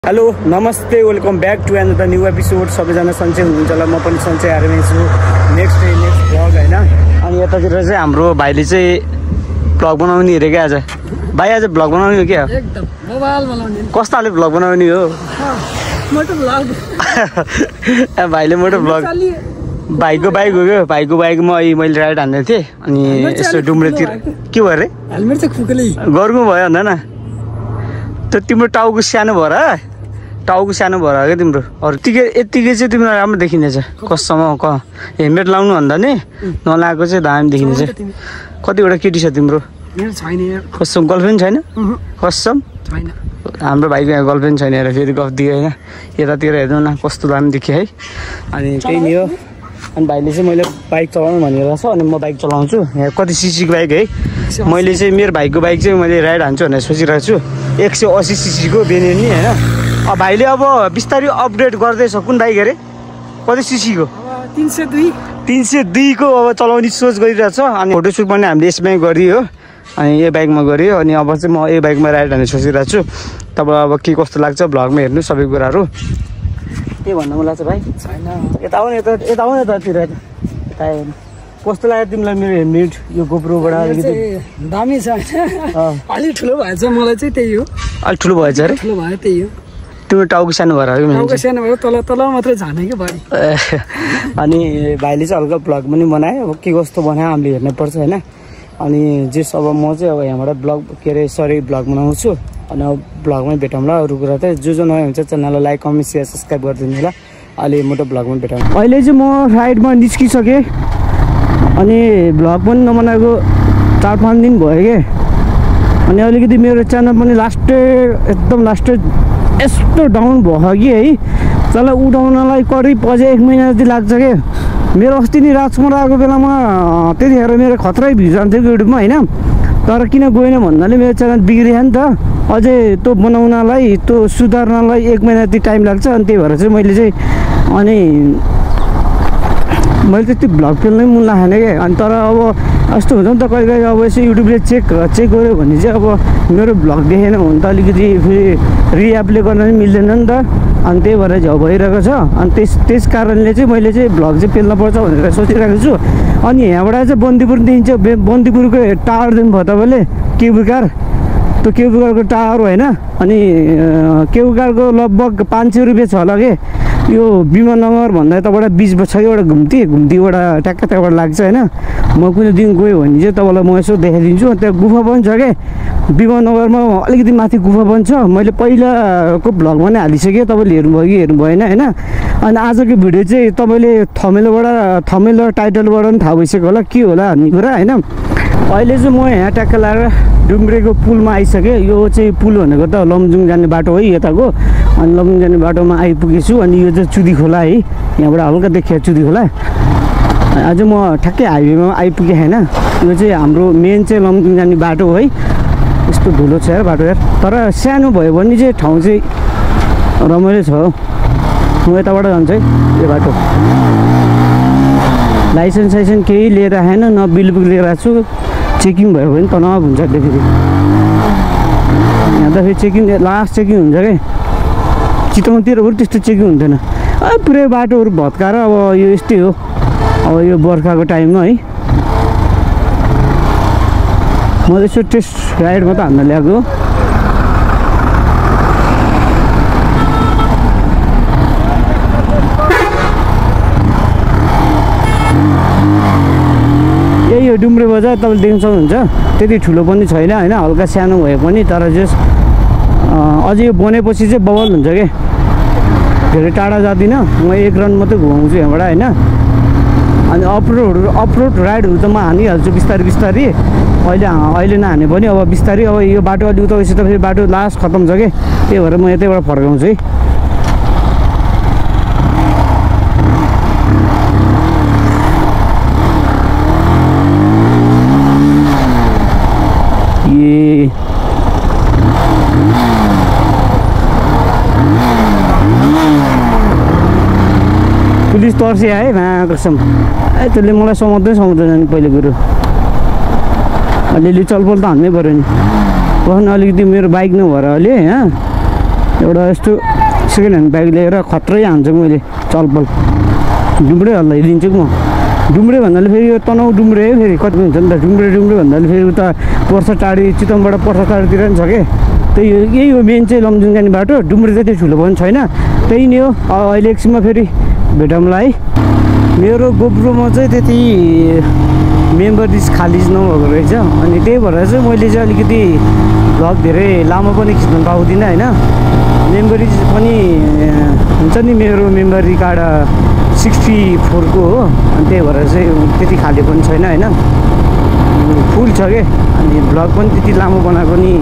Hello नमस्ते welcome back to another new episode. सबैजना सन्चै हुनुहुन्छ होला, म पनि सन्चै आएर छु। नेक्स्ट भ्लग हैन। अनि यतातिर चाहिँ हाम्रो भाइले चाहिँ भ्लग बनाउने अरे क्या। आज भाइ आज भ्लग बनाउने हो क्या? एकदम मोबाइल बनाउने। कस्तो खाले भ्लग बनाउने हो? मोटो भ्लग। भाइले मोटो भ्लग। भाइको बाइक हो क्या। भाइको बाइकमा मैले राइड हान्दै थिएँ अनि यसो डुम्रेतिर के भयो अरे? हेलमेट चाहिँ खुकुलै गर्नु भयो भन्दा न। त्यो तिम्रो टाउको सानो भएर टाउको सानो भएर क्या तिम्रो। अरू यत्तिकै चाहिँ तिम्रो राम्रो देखिनेछ। कसम हेलमेट लाउनु भन्दा नि नलाएको चाहिँ दामी देखिनेछ। कतिवटा केटी छ तिम्रो? मेरो छैन। कसम गर्लफ्रेन्ड छैन? कसम छैन। हाम्रो भाइको यहाँ गर्लफ्रेन्ड छैन हेर। फेरि गफ दियो होइन। यतातिर हेर्नु न कस्तो दामी देखियो है। अनि त्यही नि हो। अनि भाइले चाहिँ मैले बाइक चलाउनु भनेर छ अनि म बाइक चलाउँछु। यहाँ कति सिसीको बाइक है? मैले चाहिँ मेरो भाइको बाइक चाहिँ मैले राइड हान्छु भनेर सोचिरहेको छु। 180 सिसीको बेनियन नि होइन। अब भाइले अब बिस्तारै अपग्रेड गर्दैछ। कुन बाइक अरे? कति सिसीको? 302 को अब चलाउने सोच गरिरहेछ। अनि फोटोसुट पनि हामीले यसमै गरियो अनि यो बाइकमा गरियो। अनि अब चाहिँ म यो बाइकमा राइड हान्ने सोचिरहेको छु। तपाईँ अब के कस्तो लाग्छ भ्लगमा हेर्नु सबै कुराहरू। के भन्नु मन लाग्छ भाइ? छैन। यता आउनु यतातिर यता हेर्नु। कस्तो लाग्यो तिमीलाई मेरो हेलमेट यो गोप्रोबाट? अलिकति दामी छ। अलिक ठुलो भएछ मलाई चाहिँ त्यही हो। अलिक ठुलो भएछ अरे? ठुलो भयो त्यही हो। तिम्रो टाउको सानो भएर हो? टाउको सानो भयो तल मात्रै झाने कि भयो। अनि भाइले चाहिँ हल्का भ्लग पनि बनायो। अब के कस्तो बनायो हामीले हेर्नुपर्छ होइन। अनि जस अब म चाहिँ अब यहाँबाट भ्लग के अरे भ्लग बनाउँछु। अनि अब भ्लगमै भेटौँला। अरू कुरा चाहिँ जो नयाँ हुन्छ च्यानललाई लाइक कमेन्ट सेयर सब्सक्राइब गरिदिनु होला। अहिले मोटो भ्लगमा भेटौँ। अहिले चाहिँ म राइडमा निस्किसकेँ अनि भ्लग पनि नबनाएको 4-5 दिन भयो कि। अनि अलिकति मेरो च्यानल पनि एकदम लास्टेड यस्तो डाउन भयो कि है। त्यसलाई उठाउनलाई करिब अझै 1 महिना जति लाग्छ कि। मेरो अस्ति नि राजकुमार आएको बेलामा त्यतिखेर मेरो खतरै भ्यू जान्थ्यो युट्युबमा होइन। तर किन गएन भन्नाले मेरो च्यानल बिग्रियो नि त। अझै त्यो बनाउनलाई त्यो सुधार्नलाई 1 महिना जति टाइम लाग्छ। अनि त्यही भएर चाहिँ मैले चाहिँ त्यो भ्लग पेल्नै मन लागेन क्या। अनि तर अब यस्तो हुन्छ नि त कहिले कहिले अब यसो युट्युबले चेक गर्यो भने चाहिँ अब मेरो भ्लग देखेन भने त अलिकति फेरि रिएप्ले गर्न पनि मिल्दैन नि त। अनि त्यही भएर झ्याउ भइरहेको छ। अनि त्यस कारणले चाहिँ मैले चाहिँ भ्लग चाहिँ पेल्न पर्छ भनेर सोचिरहेको छु। अनि यहाँबाट चाहिँ बन्दीपुर देखिन्छ। बन्दीपुरको टावर देख्नुभयो तपाईँले? केबुल कार त्यो केबुल कारको टावर होइन। अनि केबुल कारको लगभग 500 रुपियाँ छ होला कि। यो विमाननगर भन्दा यताबाट 20 छ एउटा घुम्तीबाट ट्याक्क त्यहाँबाट लाग्छ होइन। म कुनै दिन गयो भने चाहिँ तपाईँलाई म यसो देखाइदिन्छु। त्यहाँ गुफा पनि छ क्या। विमाननगरमा अलिकति माथि गुफा पनि छ। मैले पहिलाको भ्लगमा नै हालिसकेँ। तपाईँले हेर्नुभयो कि हेर्नु भएन होइन। अनि आजको भिडियो चाहिँ तपाईँले थमेल र टाइटलबाट पनि थाहा भइसक्यो होला के होला भन्ने कुरा होइन। अहिले चाहिँ म यहाँ ट्याक्क लगाएर डुम्रेको पुलमा आइसकेँ। यो चाहिँ पुल भनेको त लमजुङ जाने बाटो है यताको। अनि लमजुङ जाने बाटोमा आइपुगेछु। अनि यो चाहिँ चुदी खोला है। यहाँबाट हल्का देखियो चुदी खोला। आज म ठ्याक्कै हाइवेमा आइपुगेँ होइन। यो चाहिँ हाम्रो मेन चाहिँ लमजुङ जाने बाटो है। यस्तो धुलो छ यार बाटो यार। तर सानो भयो भने चाहिँ ठाउँ चाहिँ रमाइलो छ। म यताबाट जान्छु है यो बाटो। लाइसेन्स केही लिएर आएन न बिलबुक लिएर आएको छु। चेकिङ भयो भने तनाव हुन्छ फेरि। यहाँ त फेरि चेकिङ लास्ट चेकिङ हुन्छ क्या। चितवनतिर पनि त्यस्तो चेकिङ हुँदैन। पुरै बाटोहरू भत्काएर अब यो यस्तै हो। अब यो बर्खाको टाइममा है। म यसो टेस्ट राइडमा त हान्न ल्याएको। यही हो डुम्रे बजार। तपाईँले देख्न सक्नुहुन्छ त्यति ठुलो पनि छैन होइन। हल्का सानो भए पनि तर जस अझै यो बनेपछि चाहिँ बवाल हुन्छ क्या। धेरै टाढा जाँदिनँ म 1 राउन्ड मात्रै घुमाउँछु यहाँबाट होइन। अनि अफरोड राइडहरू त म हानिहाल्छु बिस्तारै। अहिले नहाने पनि अब बिस्तारै। अब यो बाटो अलिक उता गएपछि त फेरि बाटो लास्ट खत्तम छ कि। त्यही भएर म यतैबाट फर्काउँछु है। पुलिस तर्सी आए कसम। त्यसले मलाई समात्दै जाने पहिले कुरो। अलिअलि चलपल त हान्नै पऱ्यो नि। अलिकति मेरो बाइक नभएर अहिले यहाँ एउटा यस्तो सेकेन्ड ह्यान्ड बाइक लिएर खत्रै हान्छु मैले चलपल डुम्रे हल्लाइदिन्छु म डुम्रे भन्नाले फेरि यो तनाउ डुम्रे है फेरि कति हुन्छ नि त डुम्रे भन्नाले फेरि उता पर्सा टाढी चितवनबाट पर्सा टाढीतिर पनि छ के त्यही यही हो मेन चाहिँ लमजुङ जाने बाटो डुम्रे चाहिँ ठुलो पनि छैन त्यही नै हो अहिले एकछिनमा फेरि भेटौँला है मेरो गोप्रोमा चाहिँ त्यति मेमोरिज खाली नभएको रहेछ अनि त्यही भएर चाहिँ मैले चाहिँ अलिकति भ्लग धेरै लामो पनि खिच्न पाउँदिनँ होइन मेमोरिज पनि हुन्छ नि मेरो मेमोरी कार्ड 64 को हो अनि त्यही भएर चाहिँ त्यति खाली पनि छैन होइन फुल छ के अनि भ्लग पनि त्यति लामो बनाएको नि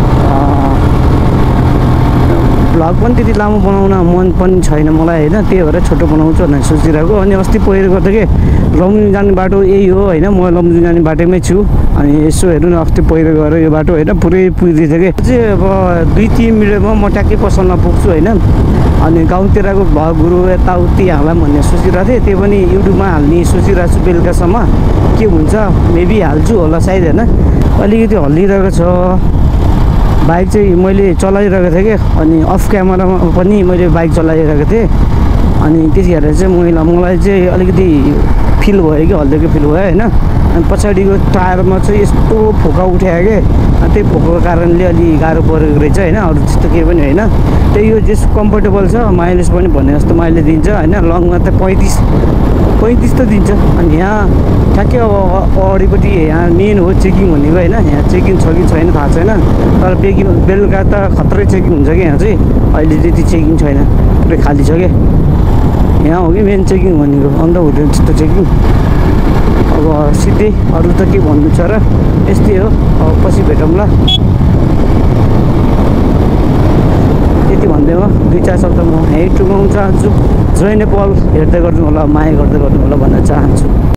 भ्लग पनि त्यति लामो बनाउन मन पनि छैन मलाई होइन त्यही भएर छोटो बनाउँछु भनेर सोचिरहेको अनि अस्ति पहिरो गर्दा के लमजुङ जाने बाटो यही हो होइन म लमजुङ जाने बाटोमै छु अनि यसो हेर्नु न अस्ति पहिरो गएर यो बाटो होइन पुरै पुगिदिएको थियो कि चाहिँ अब 2-3 मिनटमा म ट्याक्कै पसलमा पुग्छु होइन अनि गाउँतिरको भ्लगहरू यताउति हालौँ भन्ने सोचिरहेको थिएँ त्यो पनि युट्युबमा हाल्ने सोचिरहेको छु बेलुकासम्म के हुन्छ मेबी हाल्छु होला सायद होइन अलिकति हल्लिरहेको छ बाइक चाहिँ मैले चलाइरहेको थिएँ कि अनि अफ क्यामेरामा पनि मैले बाइक चलाइरहेको थिएँ अनि त्यतिखेर चाहिँ मलाई चाहिँ अलिकति फिल भयो कि हल्लिएको फिल भयो होइन अनि पछाडिको टायरमा चाहिँ यस्तो फोका उठायो कि त्यही फोकाको कारणले अलि गाह्रो परेको रहेछ होइन अरू त्यस्तो केही पनि होइन त्यही यो जस कम्फर्टेबल छ माइलेज पनि भने जस्तो माइलेज दिन्छ होइन लङमा त 35 त दिन्छ अनि यहाँ ठ्याक्कै अब अगाडिपट्टि यहाँ मेन हो चेकिङ भनेको होइन यहाँ चेकिङ छ कि छैन थाहा छैन तर बेलुका त खत्रै चेकिङ हुन्छ कि यहाँ चाहिँ अहिले त्यति चेकिङ छैन पुरै खाली छ क्या यहाँ हो कि मेन चेकिङ भनेको अन्त हुँदैन त्यस्तो चेकिङ अब सिधै अरू त के भन्नु छ र यस्तै हो अब पछि भेटौँला यति भन्दै हो 2-4 शब्द म यहीँ टुङ्गाउन चाहन्छु जय नेपाल हेर्दै गर्नु होला माया गर्दै गर्नु होला भन्न चाहन्छु।